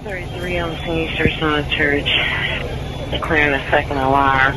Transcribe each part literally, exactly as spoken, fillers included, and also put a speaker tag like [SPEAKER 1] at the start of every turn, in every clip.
[SPEAKER 1] thirty-three on Saint Easter Son Church, declaring a second alarm.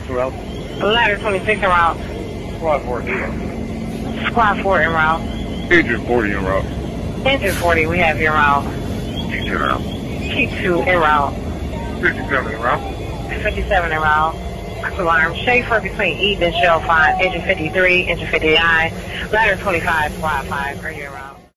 [SPEAKER 2] route.
[SPEAKER 1] Ladder twenty-six en route.
[SPEAKER 2] Squad four en
[SPEAKER 1] Squad four en route.
[SPEAKER 2] Engine forty en route.
[SPEAKER 1] Engine forty, we have your route.
[SPEAKER 2] T two en route.
[SPEAKER 1] T two en route.
[SPEAKER 2] fifty-seven en route.
[SPEAKER 1] fifty-seven en route. Alarm. Schaefer between Eden, Shell five, engine fifty-three, engine fifty-nine, ladder twenty-five, squad five, are you en route?